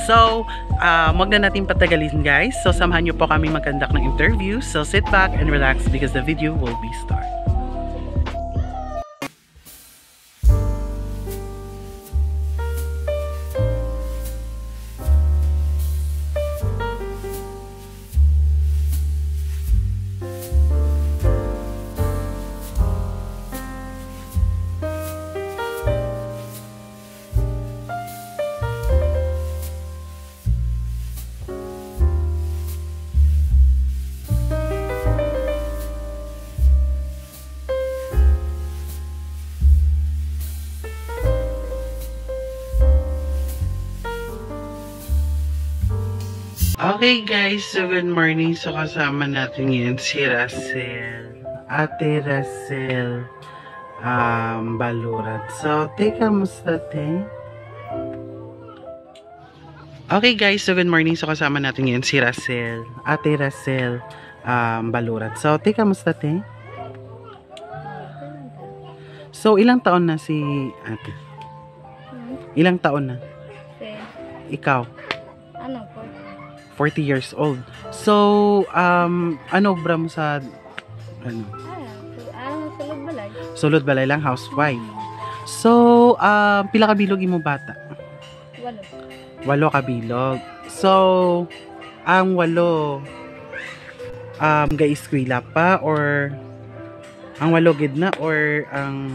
So, wag na natin patagalin guys. So, samahan nyo po kami mag-conduct ng interview. So, sit back and relax because the video will be start. Okay guys, so good morning. So kasama natin ngayon si Russell, Ate Russell Baluran. So, kamusta te? Okay guys, so good morning. So kasama natin ngayon si Russell, Ate Russell Baluran. So, kamusta te? So, ilang taon na si ate? Ilang taon na? Ikaw? Ano po? 40 years old. So, ano bra mo sa ano? Sulod balay. Sulod balay lang, housewife. So, pila ka bilog imo bata? 8. 8 ka bilog. So, ang 8 ga-eskwela pa or ang 8 gid na or ang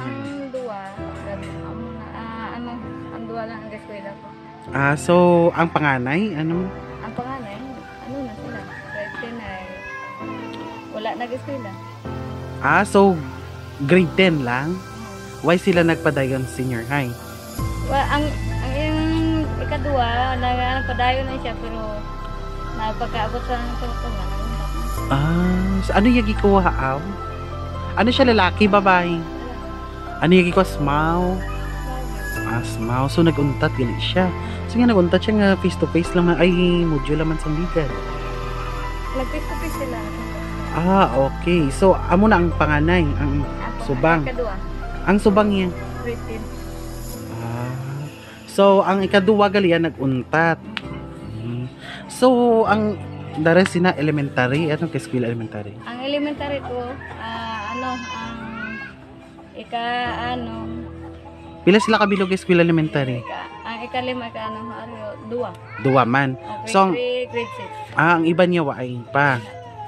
ang duwa lang ang eskwela ko. So ang panganay ano? Ang panganay, ano na sila? Grade 10 ay wala nag-eskwela. So grade 10 lang. Why sila nagpadayon senior high? Well, ang ikaduwa, nagpadayon na siya pero napagkaabot sa tungtungan. So ano yung gikuha aw? Ano siya, lalaki, babae? Ano yung gikuha? Smaw? Smaw. So naguntat gali siya. So nga naguntat siya nga face to face lang, ay module naman sa ligan. Nag-face to face sila. Okay. So amo na ang panganay, ang subang. Ang subang niya. Grade 10. So ang ikaduwa gali naguntat. So ang dara sina elementary, ano kay school elementary? Ang elementary ko, Pila sila kabilog sa school elementary? Ang ikalima duwa. Duwa man. Okay, So grade 6. ang iba niya waay pa.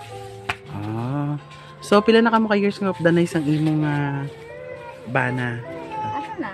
So pila na kamo ka years nga of the nice ang imong bana? Asa na?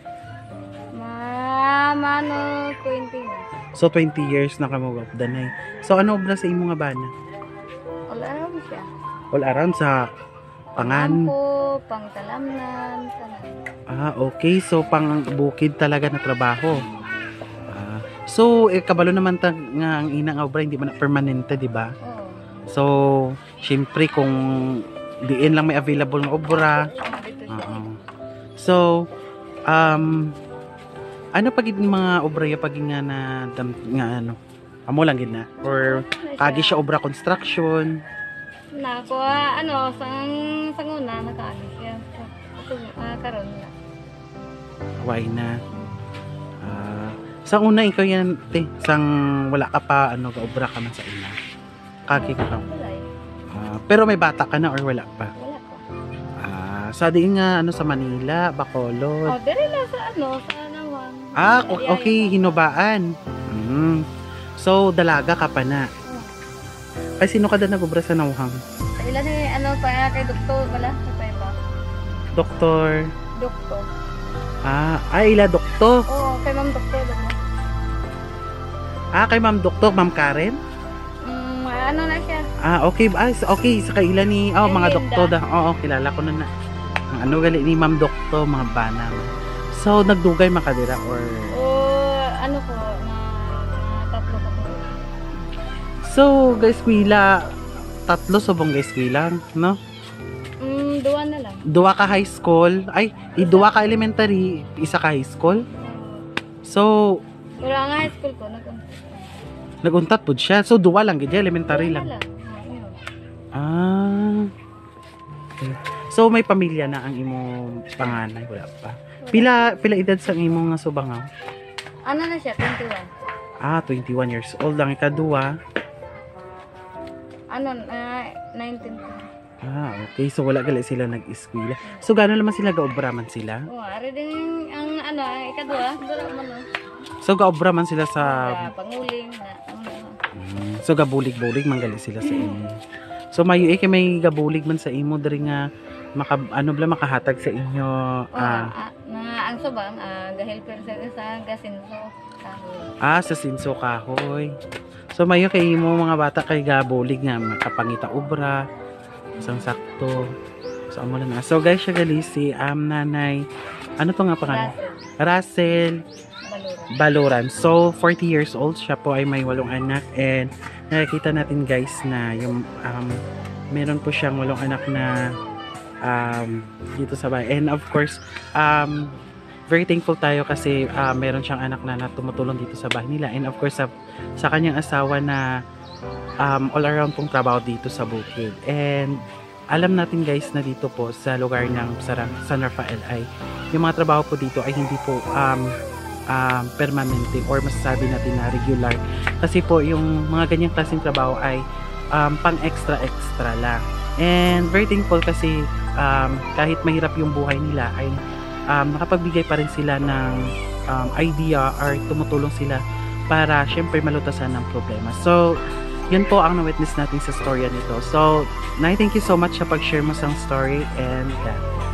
Mano 20 na. So 20 years na kamo of the night. So ano obra sa imong bana? All around siya. All around sa pangan. Pampo, pangtalamnan, tanan. Okay. So pang bukid talaga na trabaho. So kabalo naman ta nga ang ina nga obra hindi man permanente, di ba? Oo. So syempre kung diin lang may available nga obra. So ano pag mga obra ya pag nga na ano? Amo lang gid na or kagi siya obra construction. Nako sanguna nakaagi siya. Karon na. Why na? Sa una ikaw yan te, sang wala ka pa ano ka obra ka man sa ina. Kagi ka. Pero may bata ka na or wala pa? Wala pa. Sa diin nga ano sa Manila, Bacolod. Dere la sa Nawang. Okay, Hinobaan. So dalaga ka pa na. Ay sino ka na nagobra sa Nawang? Ilan pa kay doktor wala pa ba? Doktor. Ila doktor. Oo, kay Ma'am Doktor mo. Kay Ma'am Doktor, Ma'am Karen? Ano na siya? Okay. Okay, sa kaila ni mga doktor da. Oo, kilala ko na. Ano gali ni Ma'am Doktor, mga bana. So nagdugay makadira or ano ko tatlo ka po. So guys, wila tatlo subong guys lang, no? Duwa na lang. Duwa ka high school. Duwa ka elementary, isa ka high school. So pero ang high school ko naguntat pud siya. So duwa lang gid elementary lang. Okay. So may pamilya na ang imong panganay, wala pa. Pila edad sa imong subangaw? Ano na siya, 21. 21 years old lang. Ikaduha? Ano, 19 po. Okay. So, wala gali sila nag-eskwela. So, gano'n naman sila? Gaobra man sila? Oo, ari din ang ano, ikadua, dura man no. So, gaobra man sila sa... Panguling na. So, gabulig-bulig man gali sila sa imo. So, mayo kay may gabulig man sa imo diri nga makahatag sa inyo. Ang subang, ga-helper sa gasinso. Sa sinso kahoy. So, mayo kay imo mga bata kay gabulig nga makapangita obra. Isang sakto. So, amo lang na. So, guys, siya gali si nanay. Ano to nga pangalan? Russell Baluran. So, 40 years old. Siya po ay may 8 anak. And nakikita natin guys na yung meron po siyang 8 anak na dito sa bahay. And of course, very thankful tayo kasi meron siyang anak na tumutulong dito sa bahay nila. And of course, sa kanyang asawa na all around pong trabaho dito sa bukid. And alam natin guys na dito po sa lugar ng San Rafael ay yung mga trabaho po dito ay hindi po permanente or masasabi natin na regular. Kasi po yung mga ganyang klaseng trabaho ay pang extra lang. And very thankful kasi kahit mahirap yung buhay nila ay nakapagbigay pa rin sila ng idea or tumutulong sila para syempre malutasan ng problema. So, yun po ang na-witness natin sa storya nito. So, Nay, thank you so much sa pag-share mo sa story and